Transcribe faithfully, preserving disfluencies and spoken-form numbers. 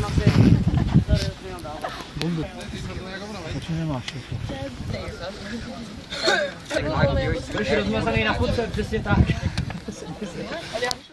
Bomby. Proč nemáš? Trošku rozmazaný na fotce, přesně tak.